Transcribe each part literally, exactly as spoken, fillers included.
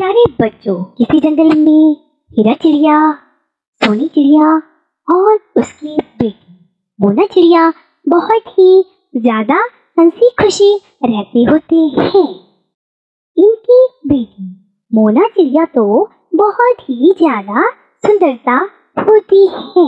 प्यारे बच्चों, किसी जंगल में हीरा चिड़िया, सोनी चिड़िया और उसकी बेटी मोना चिड़िया बहुत ही ज्यादा हंसी खुशी रहते होते हैं। इनकी बेटी मोना चिड़िया तो बहुत ही ज्यादा सुंदरता होती है।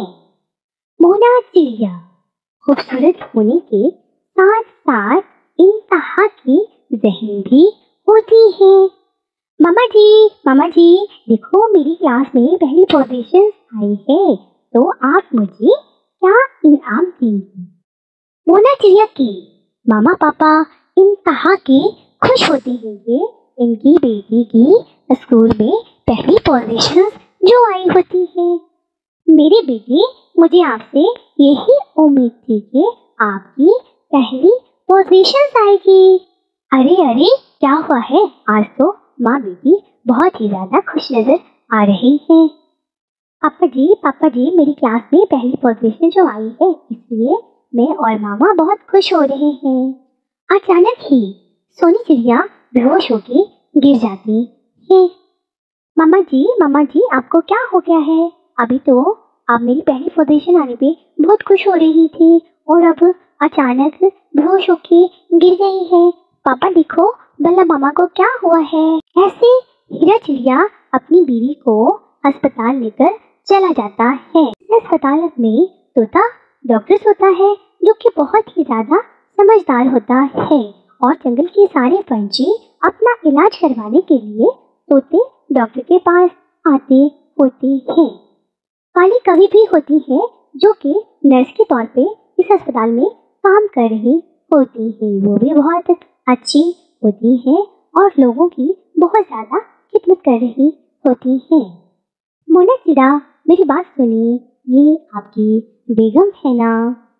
मोना चिड़िया खूबसूरत होने के साथ साथ इंतहा की जहन भी होती है। मामा जी, मामा जी, देखो मेरी क्लास में पहली पोजीशन आई है, तो आप मुझे क्या इनाम देंगे? मोना चिड़िया के मामा पापा इंतहा के खुश होते हैं इनकी बेटी की स्कूल में पहली पोजीशन जो आई होती है। मेरी बेटी, मुझे आपसे यही उम्मीद थी कि आपकी पहली पोजीशन आएगी। अरे अरे, क्या हुआ है? आज तो माँ बेटी बहुत ही ज्यादा खुश नजर आ रही है। पापा जी, पापा जी, मेरी क्लास में पहली पोजीशन जो आई है, इसलिए मैं और मामा बहुत खुश हो रहे हैं। अचानक ही सोनी चिड़िया बेहोश होके गिर जाती है। मामा जी, मामा जी, आपको क्या हो गया है? अभी तो आप मेरी पहली पोजीशन आने पे बहुत खुश हो रही थी और अब अचानक बेहोश होके गिर गई है। पापा देखो, भला मामा को क्या हुआ है? ऐसे हीरा चिड़िया अपनी बीवी को अस्पताल लेकर चला जाता है। अस्पताल में तोता डॉक्टर होता है जो कि बहुत ही ज्यादा समझदार होता है और जंगल के सारे पंछी अपना इलाज करवाने के लिए तोते डॉक्टर के पास आते होते हैं। काली कवि भी होती है जो कि नर्स के तौर पे इस अस्पताल में काम कर रही होती है। वो भी बहुत अच्छी होती है और लोगों की बहुत ज्यादा खिदमत कर रही होती है। मोना चिड़ा, मेरी बात सुनिए, ये आपकी बेगम है ना?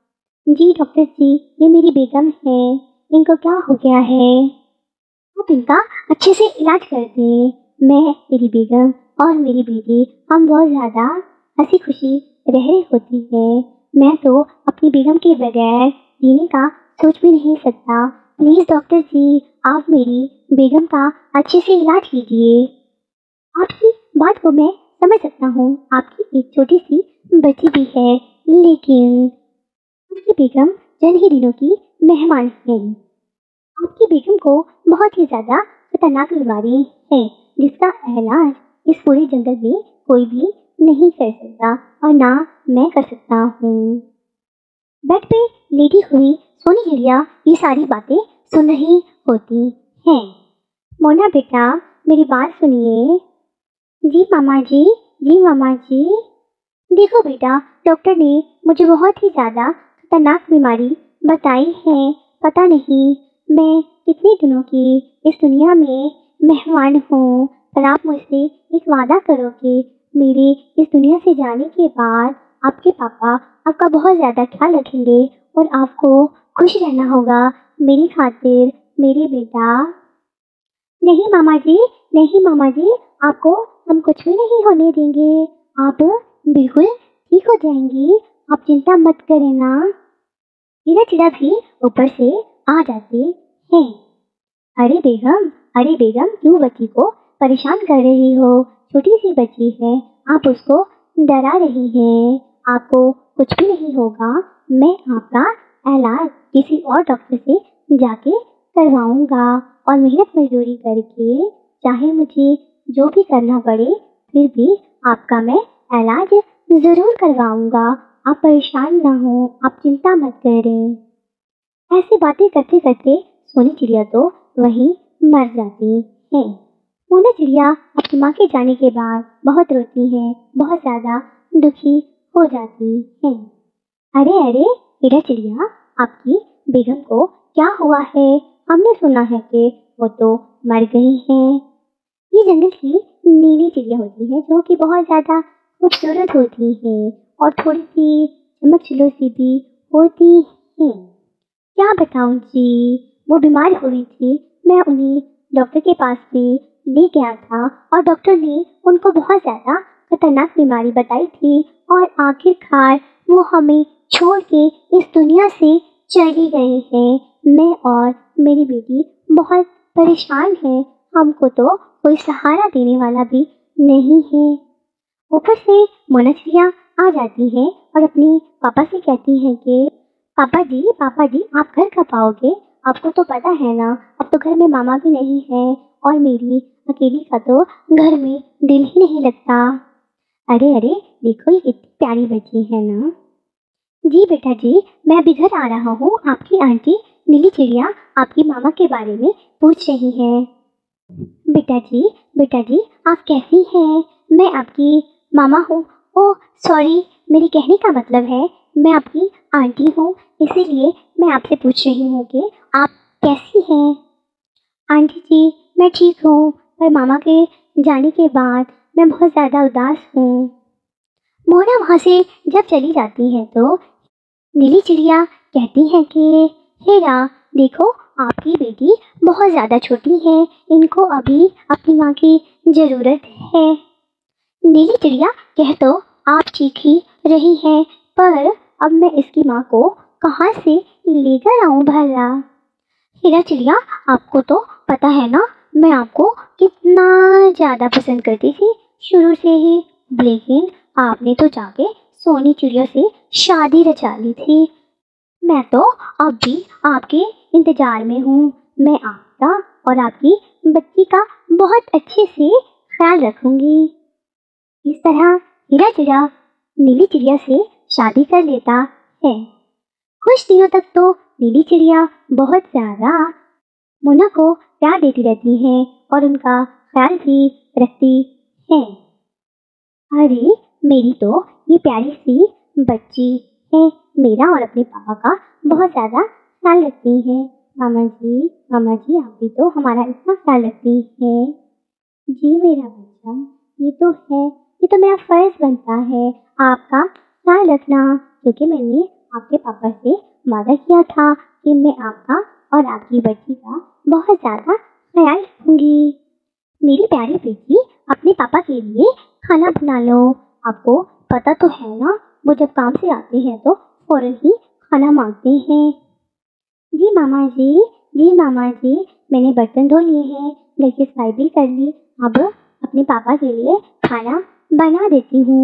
जी डॉक्टर जी, ये मेरी बेगम है। इनको क्या हो गया है? आप इनका अच्छे से इलाज कर दें। मैं, मेरी बेगम और मेरी बेटी, हम बहुत ज्यादा हंसी खुशी रह रही होती है। मैं तो अपनी बेगम के बगैर जीने का सोच भी नहीं सकता। प्लीज डॉक्टर जी, आप मेरी बेगम का अच्छे से इलाज कीजिए। आपकी बात को मैं समझ सकता हूँ, आपकी एक छोटी सी बच्ची भी है, लेकिन आपकी बेगम चंद ही दिनों की मेहमान है। आपकी बेगम को बहुत ही ज्यादा खतरनाक बीमारी है जिसका इलाज इस पूरे जंगल में कोई भी नहीं कर सकता और ना मैं कर सकता हूँ। बेड पे लेटी हुई सोनी चिड़िया ये सारी बातें सुन रही होती है। मोना बेटा, मेरी बात सुनिए। जी मामा जी, जी मामा जी। देखो बेटा, डॉक्टर ने मुझे बहुत ही ज्यादा खतरनाक बीमारी बताई है। पता नहीं मैं कितने दिनों की इस दुनिया में मेहमान हूँ, पर आप मुझसे एक वादा करो कि मेरे इस दुनिया से जाने के बाद आपके पापा आपका बहुत ज़्यादा ख्याल रखेंगे और आपको खुश रहना होगा मेरी खातिर, मेरे बेटा। नहीं मामा जी, नहीं मामा जी, आपको हम कुछ भी नहीं होने देंगे। आप बिल्कुल ठीक हो जाएंगी, आप चिंता मत करें ना। हीरा चिड़ा भी ऊपर से आ जाते हैं। अरे बेगम, अरे बेगम, क्यों बच्ची को परेशान कर रही हो? छोटी सी बच्ची है, आप उसको डरा रही हैं। आपको कुछ भी नहीं होगा। मैं आपका इलाज किसी और डॉक्टर से जाके करवाऊंगा और मेहनत मजदूरी करके, चाहे मुझे जो भी करना पड़े, फिर भी आपका मैं इलाज जरूर करवाऊंगा। आप परेशान ना हो, आप चिंता मत करें। ऐसी बातें करते करते सोनी चिड़िया तो वहीं मर जाती है। मोना चिड़िया अपनी माँ के जाने के बाद बहुत रोती है, बहुत ज्यादा दुखी हो जाती है। अरे अरे हीरा चिड़िया, आपकी बेगम को क्या हुआ है? हमने सुना है कि वो तो मर गई है। ये जंगल की नीली चिड़िया होती है जो कि बहुत ज्यादा खूबसूरत होती है और थोड़ी सी चमकछिलो सी भी होती है। क्या बताऊं जी, वो बीमार हुई थी, मैं उन्हें डॉक्टर के पास भी ले गया था और डॉक्टर ने उनको बहुत ज़्यादा खतरनाक बीमारी बताई थी और आखिरकार वो हमें छोड़ के इस दुनिया से चली गई है। मैं और मेरी बेटी बहुत परेशान हैं, हमको तो कोई सहारा देने वाला भी नहीं है। ऊपर से मोना चिड़िया आ जाती है और अपने पापा से कहती है कि पापा जी पापा जी आप घर कब आओगे? आपको तो पता है ना, अब तो घर में मामा भी नहीं है और मेरी अकेली का तो घर में दिल ही नहीं लगता। अरे अरे देखो ये कितनी प्यारी बच्ची है ना। जी बेटा जी, मैं अभी घर आ रहा हूँ। आपकी आंटी नीली चिड़िया आपकी मामा के बारे में पूछ रही है। बेटा जी बेटा जी आप कैसी हैं? मैं आपकी मामा हूँ। ओह सॉरी, मेरे कहने का मतलब है मैं आपकी आंटी हूँ, इसीलिए मैं आपसे पूछ रही हूँ कि आप कैसी हैं। आंटी जी मैं ठीक हूँ, पर मामा के जाने के बाद मैं बहुत ज़्यादा उदास हूँ। मोना वहाँ से जब चली जाती है तो नीली चिड़िया कहती है कि हेरा देखो, आपकी बेटी बहुत ज़्यादा छोटी है, इनको अभी अपनी माँ की ज़रूरत है। नीली चिड़िया कह तो आप ठीक ही रही हैं, पर अब मैं इसकी माँ को कहाँ से लेकर आऊँ भला? हीरा चिड़िया आपको तो पता है ना, मैं आपको कितना ज़्यादा पसंद करती थी शुरू से ही, लेकिन आपने तो जाके सोनी चिड़िया से शादी रचा ली थी। मैं तो अब भी आपके इंतज़ार में हूँ। मैं आपका और आपकी बच्ची का बहुत अच्छे से ख्याल रखूँगी। इस तरह हीरा चिड़िया नीली चिड़िया से शादी कर लेता है। कुछ दिनों तक तो नीली चिड़िया बहुत ज़्यादा मोना को प्यार देती रहती है और उनका ख्याल भी रखती है। अरे मेरी तो ये प्यारी सी बच्ची है, मेरा और अपने पापा का बहुत ज़्यादा ख्याल रखती है। मामा जी मामा जी आप भी तो हमारा इतना ख्याल रखती है। जी मेरा बच्चा, ये तो है, ये तो मेरा फर्ज बनता है आपका ख्याल रखना, क्योंकि मैंने आपके पापा से वादा किया था कि मैं आपका और आपकी बच्ची का बहुत ज़्यादा ख्याल रखूँगी। मेरी प्यारी बेटी, अपने पापा के लिए खाना बना लो। आपको पता तो है ना, वो जब काम से आते हैं तो फ़ौरन ही खाना मांगते हैं। जी मामा जी जी मामा जी मैंने बर्तन धो लिए हैं, घर की सफाई भी कर ली, अब अपने पापा के लिए खाना बना देती हूँ।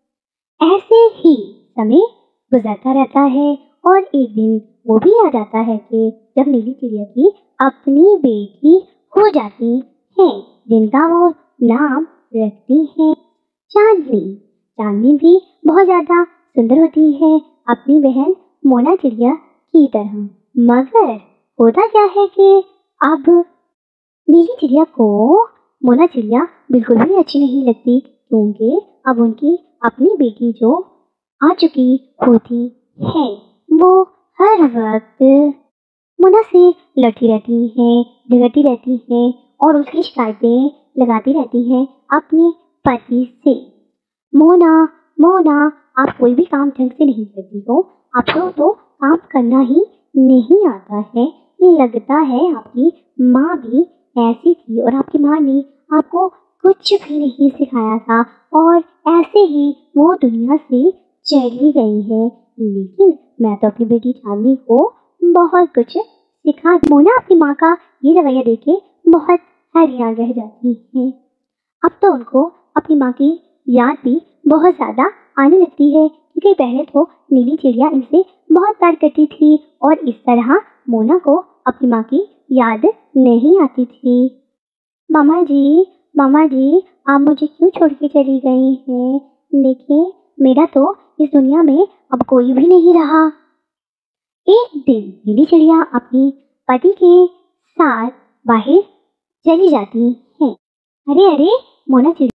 ऐसे ही समय गुजरता रहता है और एक दिन वो भी आ जाता है कि जब नीली चिड़िया की अपनी बेटी हो जाती है, जिनका वो नाम रखती है चांदनी। चांदनी भी बहुत ज़्यादा सुंदर होती है अपनी बहन मोना चिड़िया की तरह, मगर होता क्या है कि अब नीली चिड़िया को मोना चिड़िया बिल्कुल भी अच्छी नहीं लगती, क्योंकि अब उनकी अपनी बेटी जो आ चुकी होती है, वो हर वक्त मोना से लड़ती रहती है, झगड़ती रहती है और उसकी शिकायतें लगाती रहती है अपने पति से। मोना मोना आप कोई भी काम ढंग से नहीं करती हो, आपको तो काम करना ही नहीं आता है। लगता है आपकी माँ भी ऐसी थी और आपकी माँ ने आपको कुछ भी नहीं सिखाया था और ऐसे ही वो दुनिया से चली गई है। लेकिन मैं तो अपनी बेटी चांदनी को बहुत कुछ सिखा। मोना अपनी माँ का ये रवैया देख के बहुत हैरान रह जाती है। अब तो उनको अपनी माँ की याद भी बहुत ज़्यादा आने लगती है, क्योंकि पहले तो नीली चिड़िया इनसे बहुत प्यार करती थी और इस तरह मोना को अपनी माँ की याद नहीं आती थी। मामा जी मामा जी आप मुझे क्यों छोड़ के चली गई हैं? देखिए मेरा तो इस दुनिया में अब कोई भी नहीं रहा। एक दिन नीली चिड़िया अपनी पति के साथ बाहर चली जाती है। अरे अरे मोना चिड़िया